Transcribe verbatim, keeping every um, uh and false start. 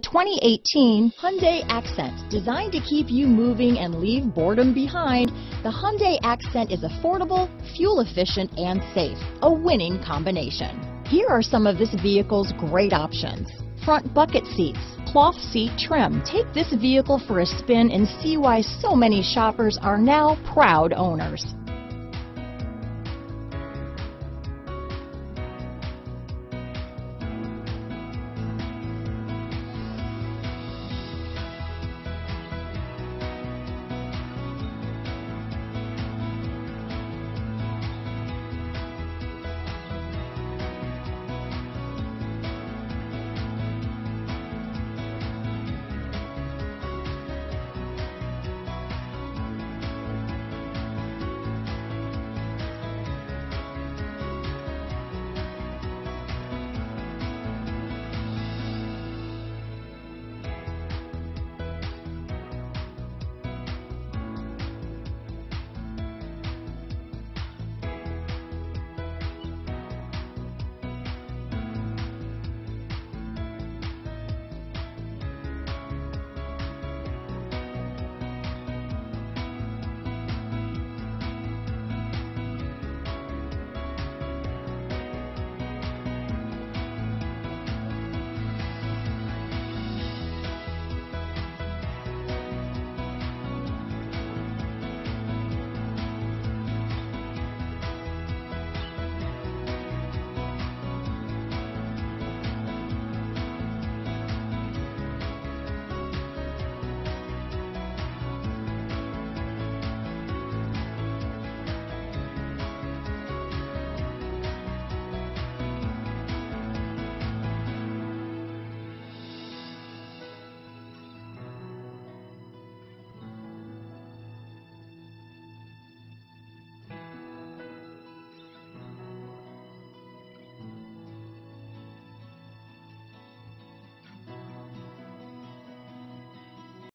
twenty eighteen Hyundai Accent. Designed to keep you moving and leave boredom behind, the Hyundai Accent is affordable, fuel efficient, and safe. A winning combination. Here are some of this vehicle's great options. Front bucket seats, cloth seat trim. Take this vehicle for a spin and see why so many shoppers are now proud owners.